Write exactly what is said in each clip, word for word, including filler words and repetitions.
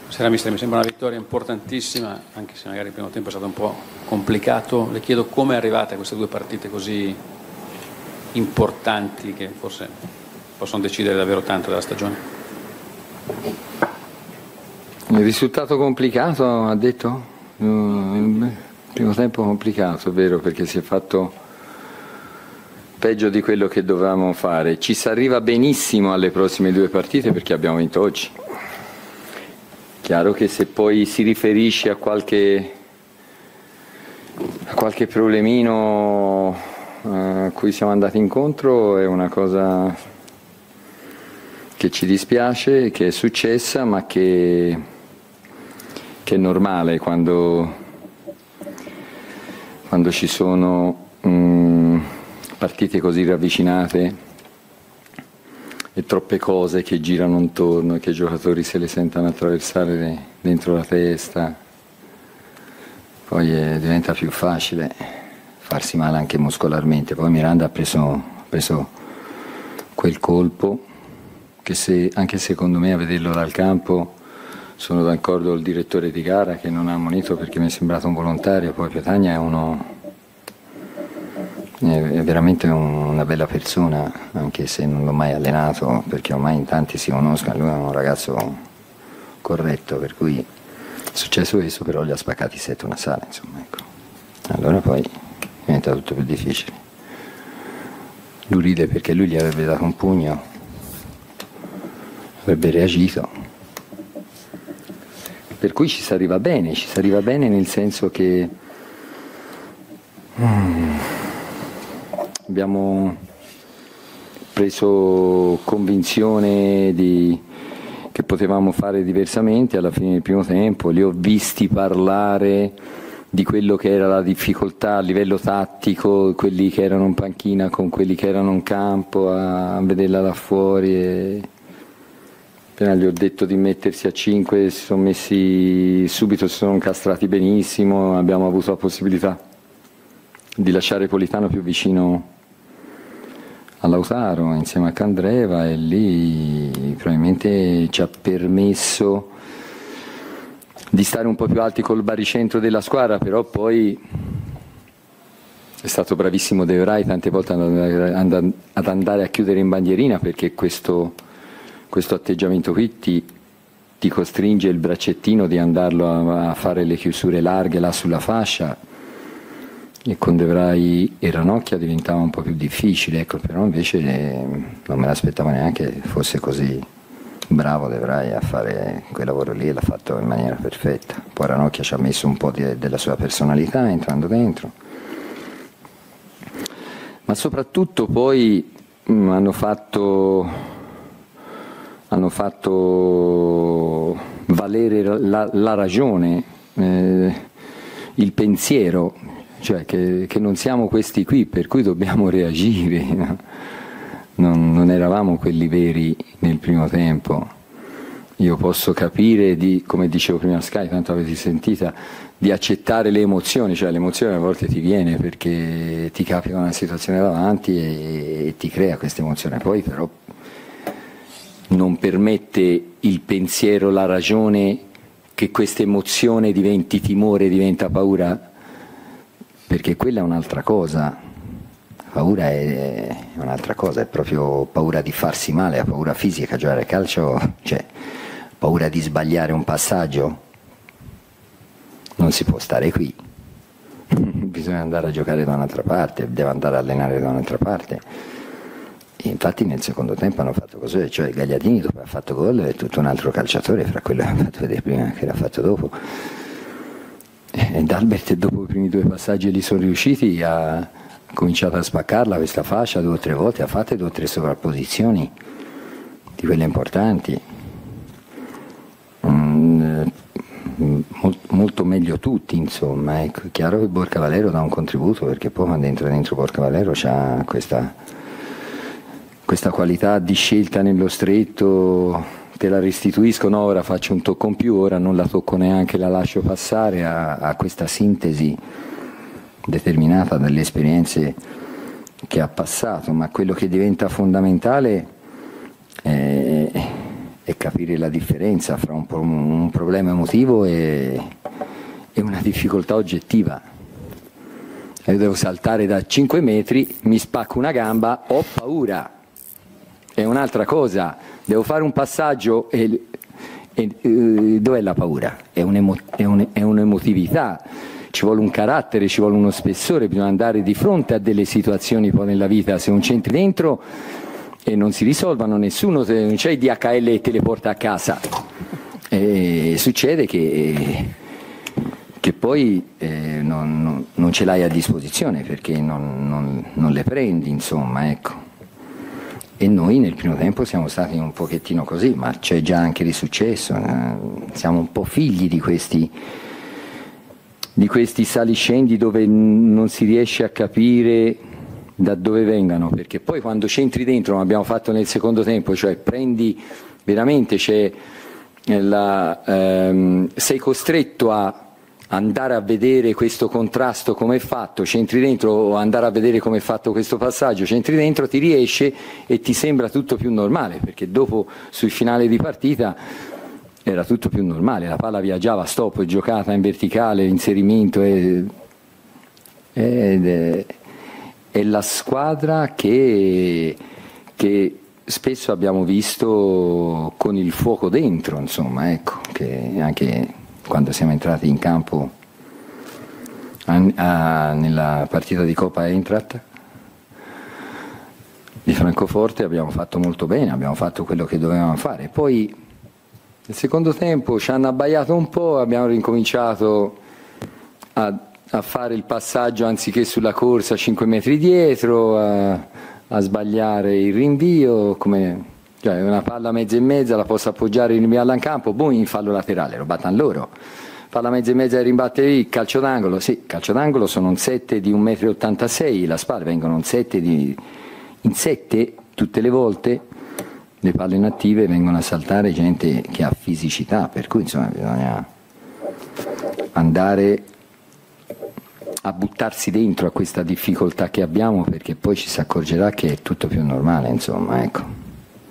Sera mister, mi sembra una vittoria importantissima, anche se magari il primo tempo è stato un po' complicato. Le chiedo come arrivate a queste due partite così importanti che forse possono decidere davvero tanto della stagione. Il risultato complicato, ha detto? Il primo tempo complicato, è vero, perché si è fatto peggio di quello che dovevamo fare. Ci si arriva benissimo alle prossime due partite perché abbiamo vinto oggi. Chiaro che se poi si riferisce a qualche, a qualche problemino a cui siamo andati incontro è una cosa che ci dispiace, che è successa, ma che, che è normale quando, quando ci sono mh, partite così ravvicinate e troppe cose che girano intorno e che i giocatori se le sentono attraversare dentro la testa, poi eh, diventa più facile farsi male anche muscolarmente. Poi Miranda ha preso, ha preso quel colpo che se, anche secondo me a vederlo dal campo, sono d'accordo col direttore di gara che non ha ammonito perché mi è sembrato un volontario. Poi Petagna è uno è veramente una bella persona, anche se non l'ho mai allenato, perché ormai in tanti si conoscono. Lui è un ragazzo corretto, per cui è successo questo, però gli ha spaccati sette una sala, insomma, ecco. Allora poi diventa tutto più difficile. Lui ride perché lui gli avrebbe dato un pugno, avrebbe reagito, per cui ci si arriva bene, ci si arriva bene nel senso che mm, abbiamo preso convinzione di, che potevamo fare diversamente alla fine del primo tempo. Li ho visti parlare di quello che era la difficoltà a livello tattico, quelli che erano in panchina con quelli che erano in campo, a vederla da fuori. E appena gli ho detto di mettersi a cinque si sono messi subito, si sono incastrati benissimo. Abbiamo avuto la possibilità di lasciare Politano più vicino a Lautaro insieme a Candreva, e lì probabilmente ci ha permesso di stare un po' più alti col baricentro della squadra. Però poi è stato bravissimo De Vrij tante volte ad andare a chiudere in bandierina, perché questo, questo atteggiamento qui ti, ti costringe il braccettino di andarlo a, a fare le chiusure larghe là sulla fascia, e con De Vrij e Ranocchia diventava un po' più difficile, ecco. Però invece eh, non me l'aspettavo neanche fosse così bravo De Vrij a fare quel lavoro lì, e l'ha fatto in maniera perfetta. Poi Ranocchia ci ha messo un po' di, della sua personalità entrando dentro, ma soprattutto poi mh, hanno fatto hanno fatto valere la, la ragione, eh, il pensiero, cioè che, che non siamo questi qui per cui dobbiamo reagire, no? non, non eravamo quelli veri nel primo tempo. Io posso capire, di, come dicevo prima a Sky, tanto avete sentita, di accettare le emozioni, cioè l'emozione a volte ti viene perché ti capita una situazione davanti e, e ti crea questa emozione. Poi però non permette il pensiero, la ragione, che questa emozione diventi timore, diventa paura, perché quella è un'altra cosa. Paura è un'altra cosa, è proprio paura di farsi male, la paura fisica. Giocare a calcio, cioè paura di sbagliare un passaggio, non si può stare qui, bisogna andare a giocare da un'altra parte, deve andare a allenare da un'altra parte. E infatti nel secondo tempo hanno fatto così, cioè Gagliardini dopo ha fatto gol è tutto un altro calciatore fra quello che ha fatto vedere prima e che l'ha fatto dopo. Ed Albert dopo i primi due passaggi li sono riusciti, ha cominciato a spaccarla questa fascia due o tre volte, ha fatto due o tre sovrapposizioni di quelle importanti. Mm, molto meglio tutti, insomma. È chiaro che Borca Valero dà un contributo, perché poi quando entra dentro Borca Valero c'ha questa, questa qualità di scelta nello stretto. Te la restituisco, no, ora faccio un tocco in più, ora non la tocco neanche, la lascio passare, a, a questa sintesi determinata dalle esperienze che ha passato. Ma quello che diventa fondamentale è, e capire la differenza fra un, un problema emotivo e, e una difficoltà oggettiva. Io devo saltare da cinque metri, mi spacco una gamba, ho paura. È un'altra cosa, devo fare un passaggio e, e, e dov'è la paura? È, un'emo, è, un, è un'emotività, ci vuole un carattere, ci vuole uno spessore, bisogna andare di fronte a delle situazioni poi nella vita, se non c'entri dentro e non si risolvano, nessuno, non c'è il D H L e te le porta a casa. E succede che, che poi eh, non, non, non ce l'hai a disposizione perché non, non, non le prendi, insomma, ecco. E noi nel primo tempo siamo stati un pochettino così, ma c'è già anche di successo, eh? Siamo un po' figli di questi, di questi saliscendi dove non si riesce a capire da dove vengano, perché poi quando c'entri dentro, come abbiamo fatto nel secondo tempo, cioè prendi veramente, c'è la, ehm, sei costretto a andare a vedere questo contrasto come è fatto, c'entri dentro, o andare a vedere come è fatto questo passaggio, c'entri dentro, ti riesce e ti sembra tutto più normale, perché dopo sul finale di partita era tutto più normale, la palla viaggiava, stop, giocata in verticale, inserimento, e, ed è, è la squadra che, che spesso abbiamo visto con il fuoco dentro, insomma, ecco, che anche quando siamo entrati in campo a, a, nella partita di Coppa Eintracht di Francoforte abbiamo fatto molto bene, abbiamo fatto quello che dovevamo fare. Poi nel secondo tempo ci hanno abbaiato un po', abbiamo ricominciato a, a fare il passaggio anziché sulla corsa cinque metri dietro, a, a sbagliare il rinvio, come... Cioè una palla mezza e mezza la posso appoggiare in rinviarla in campo, boom, in fallo laterale, lo battono loro. Palla mezza e mezza e rimbatte lì, calcio d'angolo, sì, calcio d'angolo sono un sette di un metro e ottantasei, la spalla vengono un sette di... In sette, tutte le volte, le palle inattive vengono a saltare gente che ha fisicità, per cui insomma bisogna andare a buttarsi dentro a questa difficoltà che abbiamo, perché poi ci si accorgerà che è tutto più normale, insomma, ecco.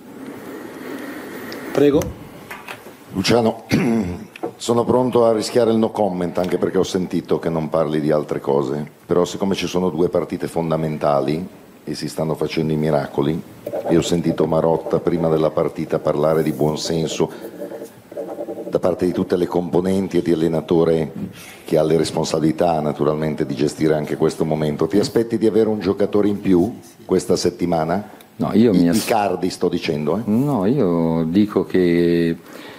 Prego. Luciano, sono pronto a rischiare il no comment, anche perché ho sentito che non parli di altre cose, però siccome ci sono due partite fondamentali e si stanno facendo i miracoli, e ho sentito Marotta prima della partita parlare di buonsenso da parte di tutte le componenti e di allenatore che ha le responsabilità naturalmente di gestire anche questo momento, ti aspetti di avere un giocatore in più questa settimana? No, io I, mi ass... Icardi sto dicendo, eh? No, io dico che,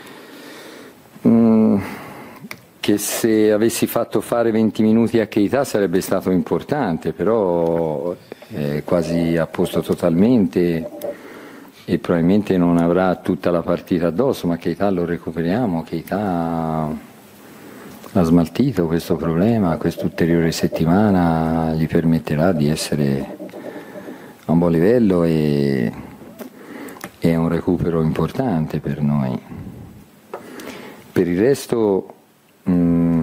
mm, che se avessi fatto fare venti minuti a Keita sarebbe stato importante, però è quasi a posto totalmente e probabilmente non avrà tutta la partita addosso, ma Keita lo recuperiamo, Keita ha smaltito questo problema, questa ulteriore settimana gli permetterà di essere a un buon livello e è un recupero importante per noi. Per il resto mh,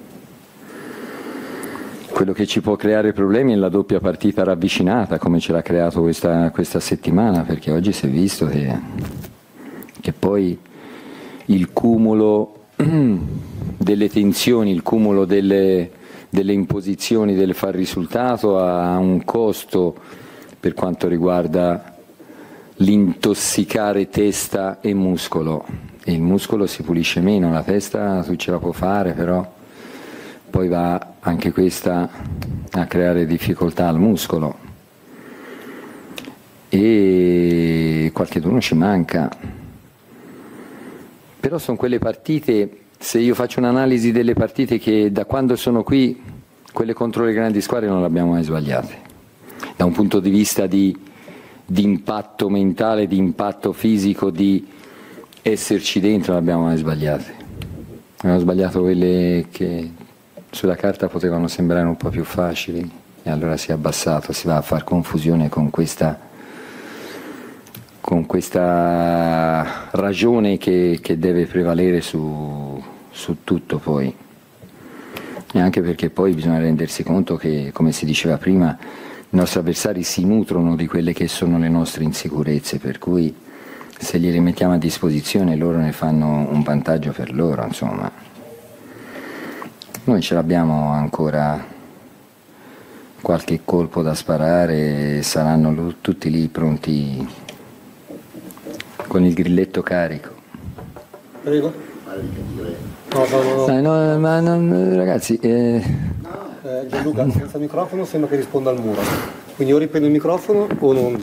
quello che ci può creare problemi è la doppia partita ravvicinata, come ce l'ha creato questa, questa settimana, perché oggi si è visto che, che poi il cumulo delle tensioni, il cumulo delle, delle imposizioni del far risultato ha un costo per quanto riguarda l'intossicare testa e muscolo. E il muscolo si pulisce meno, la testa tu ce la puoi fare, però poi va anche questa a creare difficoltà al muscolo. E qualcheduno ci manca. Però sono quelle partite, se io faccio un'analisi delle partite che da quando sono qui, quelle contro le grandi squadre non le abbiamo mai sbagliate. Da un punto di vista di, di impatto mentale, di impatto fisico, di esserci dentro, non abbiamo mai sbagliate. Abbiamo sbagliato quelle che sulla carta potevano sembrare un po' più facili e allora si è abbassato, si va a far confusione con questa, con questa ragione che, che deve prevalere su, su tutto poi. E anche perché poi bisogna rendersi conto che, come si diceva prima, i nostri avversari si nutrono di quelle che sono le nostre insicurezze, per cui se glieli mettiamo a disposizione loro ne fanno un vantaggio per loro, insomma. Noi ce l'abbiamo ancora qualche colpo da sparare, saranno tutti lì pronti con il grilletto carico. Prego. No, no, no, no. no, ma non, ragazzi... Eh... Eh, Gianluca, senza microfono sembra che risponda al muro. Quindi o riprendo il microfono o non...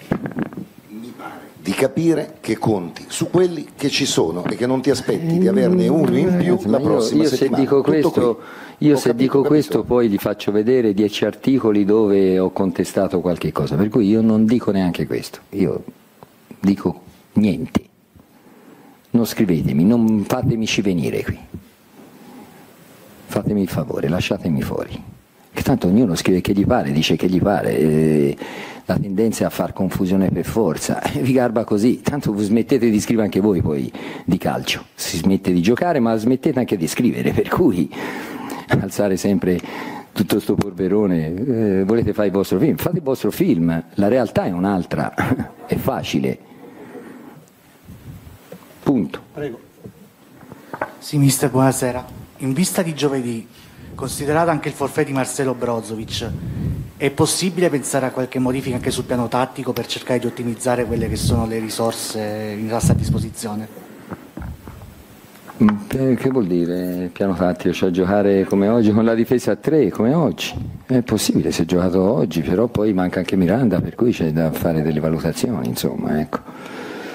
Di capire che conti su quelli che ci sono e che non ti aspetti di averne uno in più la prossima io, io settimana. Se dico questo, io Ho se capito, dico capito. questo poi gli faccio vedere dieci articoli dove ho contestato qualche cosa, per cui io non dico neanche questo, io dico niente. Non scrivetemi, non fatemici venire qui. Fatemi il favore, lasciatemi fuori. Che tanto ognuno scrive che gli pare, dice che gli pare. Eh, la tendenza è a far confusione per forza, vi garba così, tanto smettete di scrivere anche voi poi di calcio, si smette di giocare ma smettete anche di scrivere, per cui alzare sempre tutto sto polverone, eh, volete fare il vostro film, fate il vostro film, la realtà è un'altra, è facile, punto. Prego. Sì, mister, buonasera. In vista di giovedì, considerato anche il forfait di Marcelo Brozovic, è possibile pensare a qualche modifica anche sul piano tattico per cercare di ottimizzare quelle che sono le risorse in nostra disposizione? Che vuol dire piano tattico? Cioè giocare come oggi con la difesa a tre, come oggi? È possibile, si è giocato oggi, però poi manca anche Miranda, per cui c'è da fare delle valutazioni, insomma, ecco.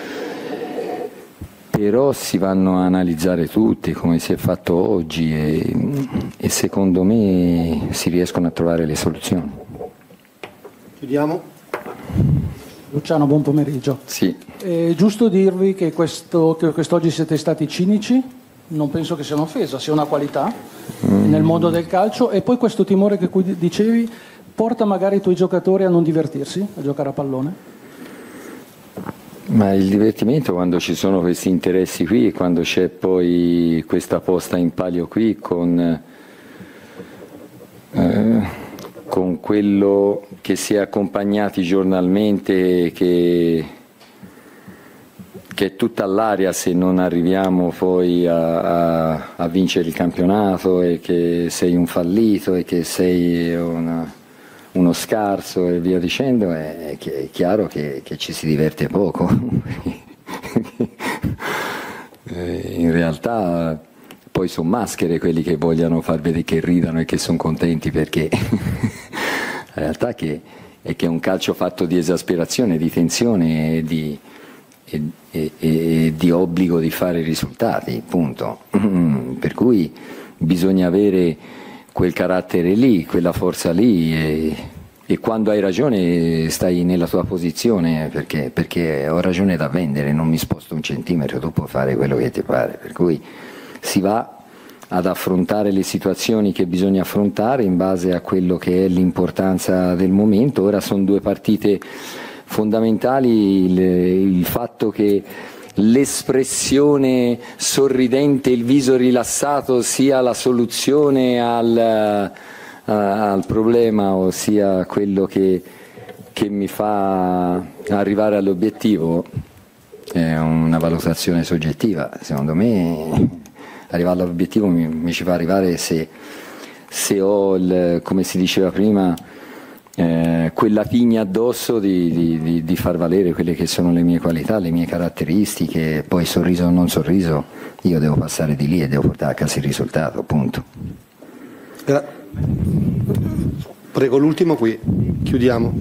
Però si vanno a analizzare tutti come si è fatto oggi e, e secondo me si riescono a trovare le soluzioni. Chiudiamo. Luciano, buon pomeriggio. Sì. È giusto dirvi che, questo, che quest'oggi siete stati cinici? Non penso che sia un'offesa, sia una qualità mm. nel mondo del calcio. E poi questo timore che cui dicevi porta magari i tuoi giocatori a non divertirsi, a giocare a pallone? Ma il divertimento quando ci sono questi interessi qui, quando c'è poi questa posta in palio qui con, eh, con quello che si è accompagnati giornalmente, che, che è tutta all'aria se non arriviamo poi a, a, a vincere il campionato, e che sei un fallito e che sei una... uno scarso e via dicendo, è, è chiaro che, che ci si diverte poco. In realtà poi sono maschere quelli che vogliono far vedere che ridano e che sono contenti, perché la realtà è che, è che è un calcio fatto di esasperazione, di tensione e di, e, e, e di obbligo di fare risultati, punto. Per cui bisogna avere quel carattere lì, quella forza lì, e, e quando hai ragione stai nella tua posizione, perché, perché ho ragione da vendere, non mi sposto un centimetro, tu puoi fare quello che ti pare, per cui si va ad affrontare le situazioni che bisogna affrontare in base a quello che è l'importanza del momento. Ora sono due partite fondamentali, il, il fatto che l'espressione sorridente, il viso rilassato sia la soluzione al, uh, al problema, o sia quello che, che mi fa arrivare all'obiettivo, è una valutazione soggettiva. Secondo me arrivare all'obiettivo mi, mi ci fa arrivare se, se ho, il, come si diceva prima, Eh, quella tigna addosso di, di, di far valere quelle che sono le mie qualità, le mie caratteristiche. Poi sorriso o non sorriso, io devo passare di lì e devo portare a casa il risultato, punto. Gra- Prego, l'ultimo qui, chiudiamo.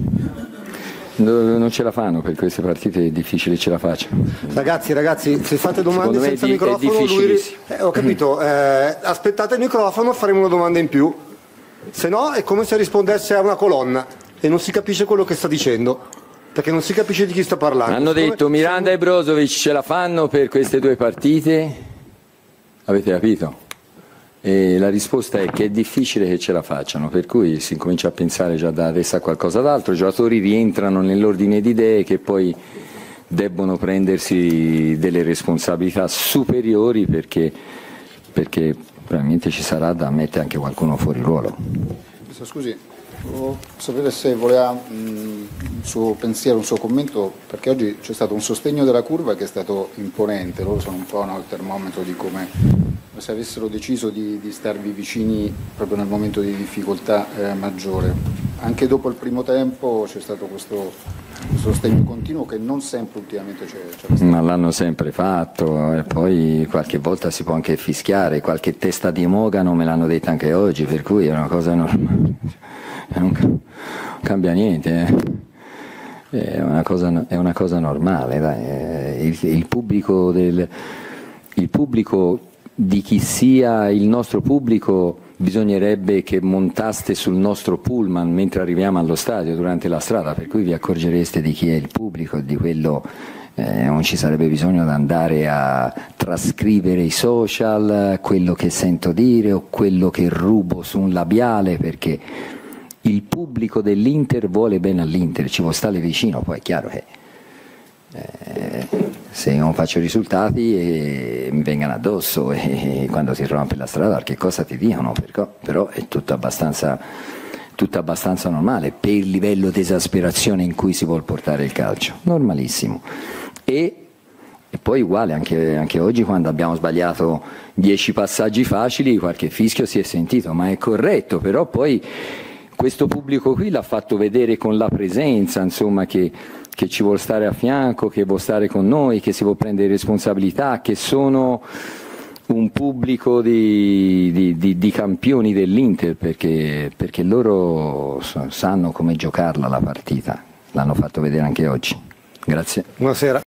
No, non ce la fanno, per queste partite è difficile ce la facciano. Ragazzi, ragazzi, se fate domande Secondo me senza è di- è microfono, lui... difficilissimo. Eh, ho capito, eh, aspettate il microfono, faremo una domanda in più. Se no è come se rispondesse a una colonna e non si capisce quello che sta dicendo, perché non si capisce di chi sta parlando. Hanno Siccome- detto Miranda e Brozovic ce la fanno per queste due partite, avete capito? E la risposta è che è difficile che ce la facciano, per cui si incomincia a pensare già da adesso a qualcosa d'altro. I giocatori rientrano nell'ordine di idee che poi debbono prendersi delle responsabilità superiori, perché, perché probabilmente ci sarà da mettere anche qualcuno fuori ruolo. Scusi, Volevo sapere se voleva mh, un suo pensiero, un suo commento, perché oggi c'è stato un sostegno della curva che è stato imponente, loro sono un po', no, il termometro di come, se avessero deciso di, di starvi vicini proprio nel momento di difficoltà eh, maggiore. Anche dopo il primo tempo c'è stato questo, questo sostegno continuo che non sempre ultimamente c'è, c'è stato. Ma l'hanno sempre fatto e poi qualche volta si può anche fischiare, qualche testa di mogano me l'hanno detta anche oggi, per cui è una cosa normale, non cambia niente, eh. è, una cosa, è una cosa normale, dai. Il, il pubblico del, il pubblico di chi sia il nostro pubblico bisognerebbe che montaste sul nostro pullman mentre arriviamo allo stadio durante la strada, per cui vi accorgereste di chi è il pubblico, di quello eh, non ci sarebbe bisogno di andare a trascrivere i social, quello che sento dire o quello che rubo su un labiale, perché il pubblico dell'Inter vuole bene all'Inter, ci vuole stare vicino, poi è chiaro che Eh, se non faccio risultati e mi vengano addosso e, e quando si trovano per la strada qualche cosa ti dicono, però, però è tutto abbastanza, tutto abbastanza normale per il livello di esasperazione in cui si vuol portare il calcio, normalissimo. E, e poi uguale anche, anche oggi, quando abbiamo sbagliato dieci passaggi facili, qualche fischio si è sentito, ma è corretto, però poi questo pubblico qui l'ha fatto vedere con la presenza, insomma, che che ci vuol stare a fianco, che vuol stare con noi, che si vuol prendere responsabilità, che sono un pubblico di, di, di, di campioni dell'Inter, perché, perché loro sanno come giocarla la partita, l'hanno fatto vedere anche oggi. Grazie. Buonasera.